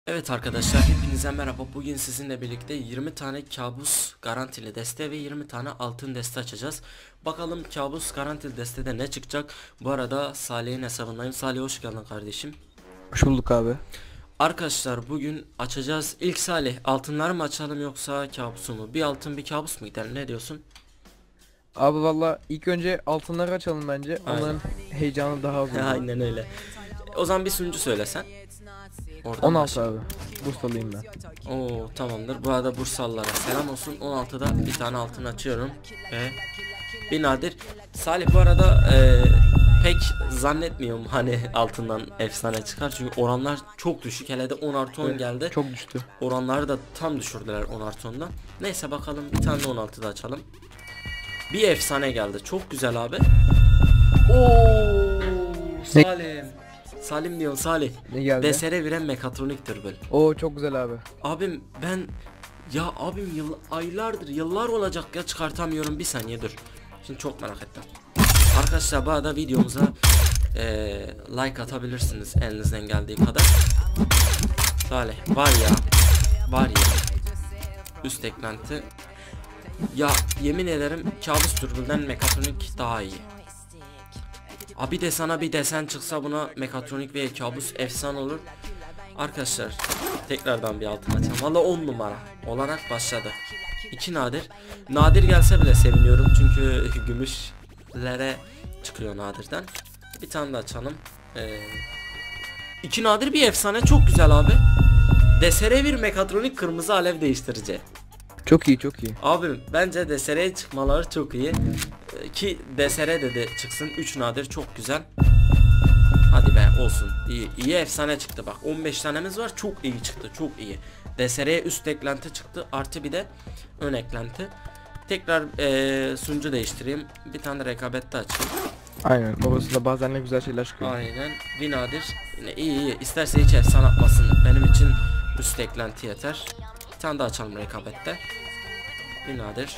Evet arkadaşlar, hepinize merhaba. Bugün sizinle birlikte 20 tane kabus garantili deste ve 20 tane altın deste açacağız. Bakalım kabus garantili destede ne çıkacak. Bu arada Salih'in hesabındayım. Salih, hoş geldin kardeşim. Hoş bulduk abi. Arkadaşlar bugün açacağız. İlk Salih, altınlar mı açalım yoksa kabusu mu? Bir altın bir kabus mu gidelim, ne diyorsun? Abi valla ilk önce altınları açalım bence. Aynen. Onların heyecanı daha az olur. Aynen öyle. O zaman bir sunucu söylesen. Oradan 16 başlayalım. abi. Bursalıyım ben. Oo, tamamdır. Bu arada Bursalılara selam olsun. 16'da bir tane altın açıyorum ve bir nadir. Salih, bu arada pek zannetmiyorum hani altından efsane çıkar, çünkü oranlar çok düşük. Hele de 10 artı 10 Evet, geldi. çok düştü. Oranları da tam düşürdüler 10 artı 10'dan. Neyse, bakalım, bir tane 16'da açalım. Bir efsane geldi. Çok güzel abi. Oo, Salim. Salim diyor, Salih. Ne geldi? DSR viren mekatronik dürbün. Oo çok güzel abi. Abim ben abim aylardır, yıllar olacak ya, çıkartamıyorum. Bir saniye dur. Şimdi çok merak ettim. Arkadaşlar, bu arada videomuza like atabilirsiniz elinizden geldiği kadar. Salih, var ya üst eklenti. Ya yemin ederim kabus türbülden mekatronik daha iyi. Abi de sana bir desen çıksa buna mekatronik ve kabus efsane olur. Arkadaşlar, tekrardan bir altın açalım. Valla 10 numara olarak başladı. 2 nadir. Nadir gelse bile seviniyorum, çünkü gümüşlere çıkıyor nadirden. Bir tane de açalım. 2 nadir bir efsane, çok güzel abi. DSR bir mekatronik kırmızı alev değiştirici. Çok iyi çok iyi. Abim bence DSR'ye çıkmaları çok iyi. Ki DSR de çıksın. 3 nadir çok güzel. Hadi be, olsun. İyi efsane çıktı bak. 15 tanemiz var. Çok iyi çıktı. Çok iyi. DSR'ye üst eklenti çıktı. Artı bir de ön eklenti. Tekrar sunucu değiştireyim. Bir tane rekabette açayım. Aynen. Orasında bazen ne güzel şeyler çıkıyor. Aynen. Bir nadir. Yine iyi. İsterse hiç efsane atmasın. Benim için üst eklenti yeter. Bir tane daha açalım rekabette. Bir nadir.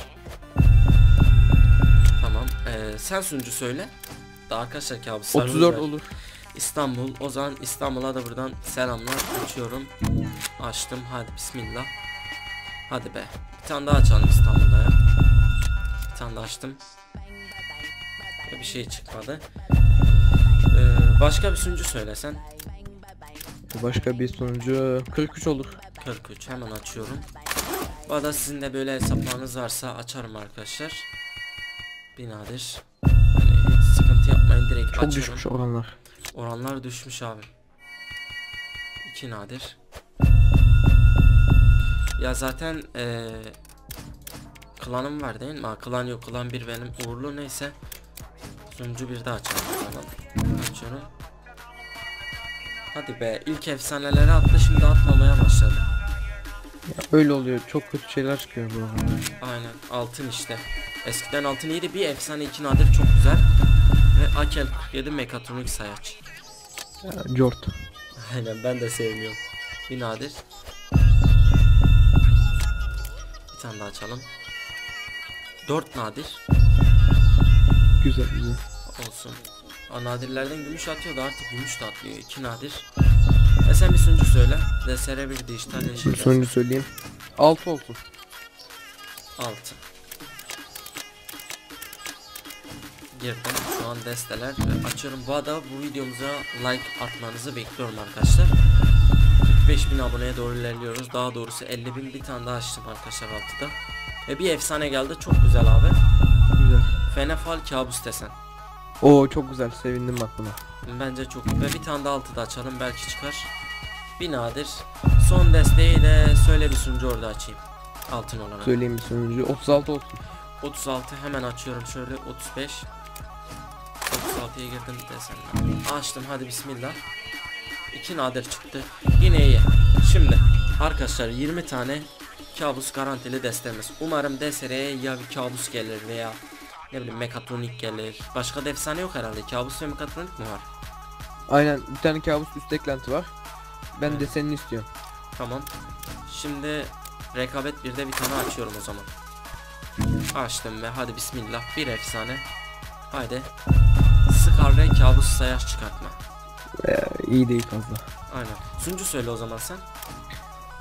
Tamam. Sen sunucu söyle. Da arkadaşlar kabus 34 olur. İstanbul. O zaman İstanbul'a da buradan selamlar açıyorum. Açtım. Hadi bismillah. Hadi be. Bir tane daha açalım İstanbul'da ya. Bir tane daha açtım. Bir şey çıkmadı. Başka bir sunucu söylesen. Başka bir sonucu 43 olur. 43 hemen açıyorum. Bu arada sizin de böyle hesaplarınız varsa açarım arkadaşlar. Bir nadir. Hani hiç sıkıntı yapmayın, direkt Çok açıyorum. düşmüş oranlar. Oranlar düşmüş abi. 2 nadir. Ya zaten klanım var değil mi? Klan yok, klan 1 benim uğurlu, neyse. Sunucu bir daha açalım o zaman. Açıyorum. Hadi be, ilk efsaneleri attı, şimdi atmamaya başladı. Ya, öyle oluyor. Çok kötü şeyler çıkıyor bu aralar. Aynen, altın işte. Eskiden altın iyiydi, bir efsane 2 nadir çok güzel. Ve Akel 47 mekatronik sayaç. Ya, Jort. Aynen, ben de sevmiyorum. Bir nadir. Bir tane daha açalım. 4 nadir. Güzel güzel. Olsun. Nadirlerden gümüş atıyordu, artık gümüş de atmıyor. 2 nadir. Sen bir sunucu söyle. DSR bir dijital yeşil. Sonucu söyleyeyim. 6 olsun. 6. Girdim. Şu an desteler açıyorum. Bu arada bu videomuza like atmanızı bekliyorum arkadaşlar. 45.000 aboneye doğru ilerliyoruz. Daha doğrusu 50.000, bir tane daha açtım arkadaşlar altıda. Ve bir efsane geldi. Çok güzel abi. Güzel. Fenefal kabus desen. Oo çok güzel. Sevindim bak buna. Bence çok. Ve bir tane daha altıda açalım, belki çıkar. Bir nadir. Son desteği de söyle bir sunucu, orada açayım. Altın olarak. Söyleyeyim bir sonucu. 36 olsun. 36 hemen açıyorum şöyle. 35. 36'ya girdim desen. Açtım, hadi bismillah. 2 nadir çıktı. Yine iyi. Şimdi arkadaşlar, 20 tane kabus garantili destemiz. Umarım DSR'ye ya bir kabus gelir veya ne bileyim mekatronik gelir. Başka da efsane yok herhalde. Kabus ve mekatronik mi var? Aynen, bir tane kabus üst eklenti var. Ben Evet. de senin istiyorum. Tamam. Şimdi rekabet 1'de bir tane açıyorum o zaman. Açtım ve hadi bismillah, bir efsane. Haydi. Sıkar ve kabus sayaç çıkartma. İyi değil fazla. Aynen. Sunucu söyle o zaman sen.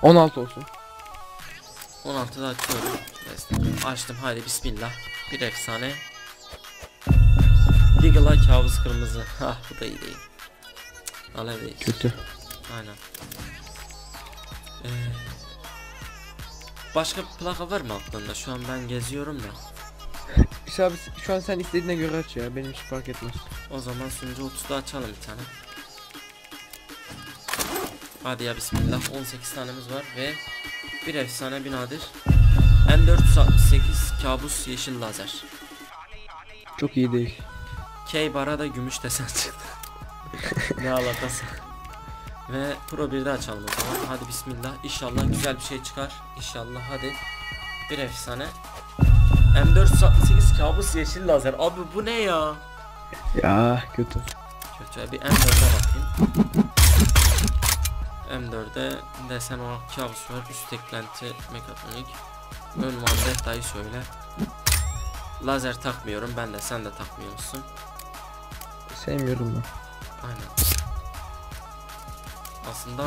16 olsun. 16'da açıyorum. Açtım, haydi bismillah. Bir efsane. Deagle'a kabus kırmızı. Hah, bu da iyi değil. Alev değil. Kötü. Aynen. Başka bir plaka var mı aklında? Şu an ben geziyorum da. İşte abi şu an sen istediğine göre aç ya, benim hiç fark etmez. O zaman sunucu 30'da açalım bir tane. Hadi ya bismillah. 18 tanemiz var ve bir efsane, bir nadir. M468 kabus yeşil lazer. Çok iyi değil. K-Bar'a da gümüş desen çıktı. Ne alakası. Ve Pro 1'de açalım o zaman. Hadi bismillah. İnşallah güzel bir şey çıkar. İnşallah hadi. Bir efsane. M468 kabus yeşil lazer. Abi bu ne ya? Ya kötü. Kötü. Bir M4'e bakayım. M4'e desen olarak kabus var. Üst eklenti mekatronik. Ön mandetayı söyle. Lazer takmıyorum ben de, sen de takmıyorsun. Sevmiyorum ben. Aynen. Aslında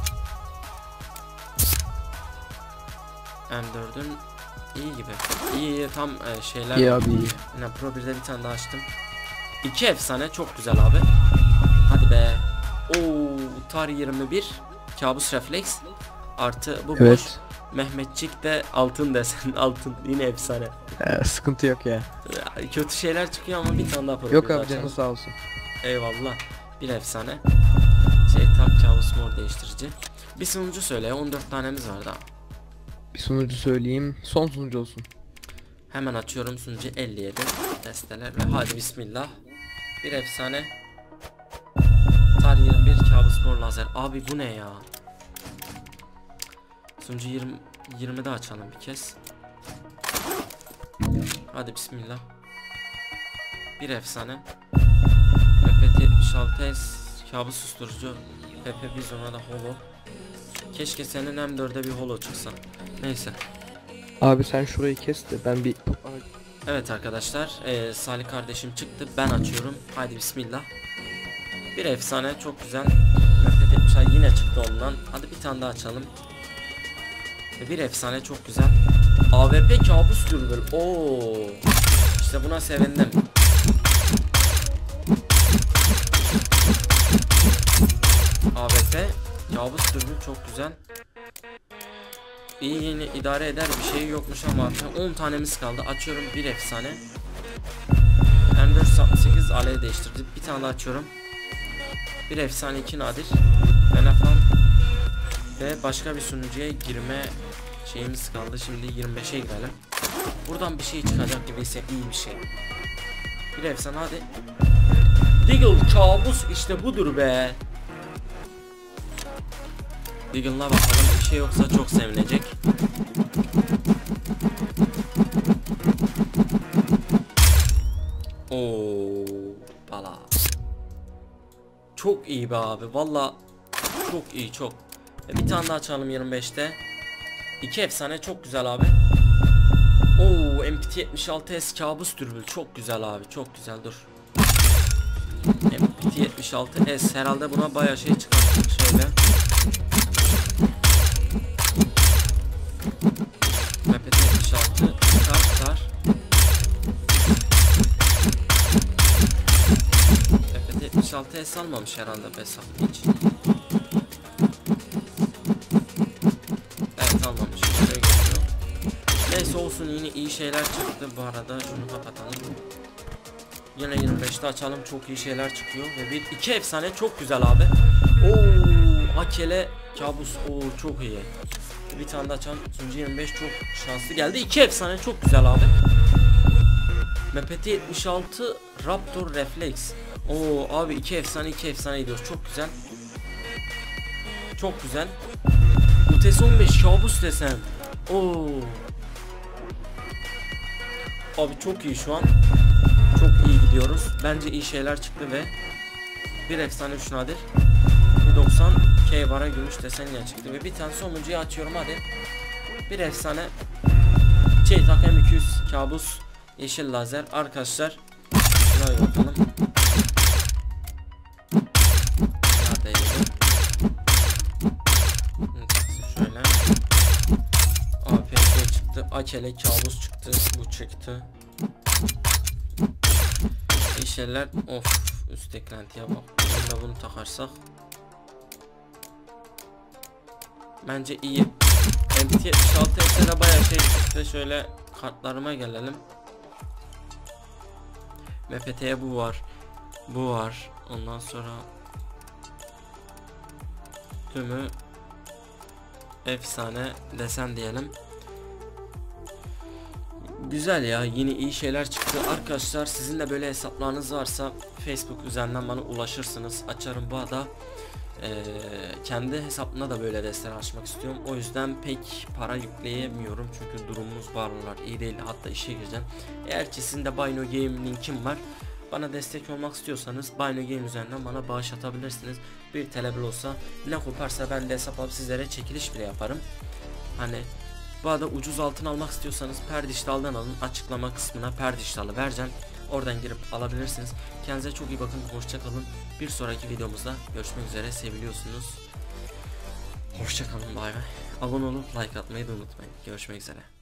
M4'ün iyi gibi. İyi tam şeyler. İyi abi iyi. Yine Pro 1'de bir tane daha açtım. 2 efsane çok güzel abi. Hadi be. Oo, tar 21 kabus refleks. Artı bu boş. Evet. Mehmetçik de altın desen, altın yine efsane. Sıkıntı yok ya. Kötü şeyler çıkıyor ama bir tane daha Pro Yok 1'de abi açalım. canın sağ olsun. Eyvallah. Bir efsane. Tak kabus mor değiştirici. Bir sunucu söyle, 14 tanemiz var daha. Bir sunucu söyleyeyim. Son sunucu olsun. Hemen açıyorum sunucu 57 testeler ve hadi bismillah. Bir efsane. Tar 21 kabus mor lazer. Abi bu ne ya? Sunucu 20'de açalım bir kez. Hadi bismillah. Bir efsane. FPT-76S kabus susturucu. PP Bizon'a da holo. Keşke senin M4'e bir holo çıksa. Neyse. Abi sen şurayı kes de ben bir... Evet arkadaşlar, Salih kardeşim çıktı, ben açıyorum. Haydi bismillah. Bir efsane çok güzel. FPT-76 yine çıktı ondan. Hadi bir tane daha açalım. Bir efsane çok güzel. AWP kabus dürbün. Oo. İşte buna sevindim. AWP kabus dürbün çok güzel. İyi, yeni idare eder, bir şey yokmuş ama 10 tanemiz kaldı. Açıyorum bir efsane. M468 alev değiştirdi. Bir tane daha açıyorum. Bir efsane, 2 nadir. Benefan. Ve başka bir sunucuya girme şeyimiz kaldı. Şimdi 25'e girelim. Buradan bir şey çıkacak gibi ise iyi bir şey. Bir efsane hadi. Deagle kabus işte budur be. Deagle'ına bakalım, bir şey yoksa çok sevinecek. Oo, bala. Çok iyi be abi, valla çok iyi, çok. Bir tane daha açalım 25'te. 2 efsane çok güzel abi. Oo, MPT-76S kabus dürbül çok güzel abi, çok güzel. Dur. MPT-76S herhalde buna bayağı şey çıkarttık şöyle. MPT-76 tar. MPT-76S almamış herhalde Besaf hiç. Evet almamış. Şöyle geçiyor. Neyse olsun, yine iyi şeyler çıktı. Bu arada şunu kapatalım. Yine 25'te açalım, çok iyi şeyler çıkıyor ve 2 efsane çok güzel abi. Oo, Akele kabus, oo çok iyi. Bir tane daha açalım. Sunucu 25 çok şanslı geldi. 2 efsane çok güzel abi. MPT-76 Raptor Reflex. Oo abi 2 efsane gidiyoruz, çok güzel. Çok güzel. UTS-15 kabus desen. Oo. Abi çok iyi şu an. Çok iyi gidiyoruz. Bence iyi şeyler çıktı ve bir efsane 3 nadir. Bir 90 K-Bar'a gümüş desenle çıktı ve bir tane sonuncuyu açıyorum hadi. Bir efsane tak M200 kabus yeşil lazer arkadaşlar. Şuna bir bakalım. Neredeydi? Şöyle. APK çıktı. Akele kabus çıktı. Bu çıktı. İyi şeyler. Of. Üst eklentiye bak. Bunu da bunu takarsak. Bence iyi. MT76'da bayağı şey çıktı. Şöyle kartlarıma gelelim. MPT'ye bu var. Bu var. Ondan sonra tümü efsane desen diyelim. Güzel ya, yine iyi şeyler çıktı. Arkadaşlar sizin de böyle hesaplarınız varsa Facebook üzerinden bana ulaşırsınız. Açarım bu arada. Kendi hesabımda da böyle desteği açmak istiyorum. O yüzden pek para yükleyemiyorum. Çünkü durumumuz bağlılar iyi değil. Hatta işe gireceğim. Eğer ki sizin de Bino Game linkim var. Bana destek olmak istiyorsanız Bino Game üzerinden bana bağış atabilirsiniz. 1 TL bile olsa ne koparsa ben de hesap alıp sizlere çekiliş bile yaparım. Hani bu arada ucuz altın almak istiyorsanız Perdiştal'dan alın. Açıklama kısmına Perdiştal'ı vereceğim. Oradan girip alabilirsiniz. Kendinize çok iyi bakın. Hoşça kalın. Bir sonraki videomuzda görüşmek üzere. Seviliyorsunuz. Hoşça kalın. Bay bay. Abone olup like atmayı da unutmayın. Görüşmek üzere.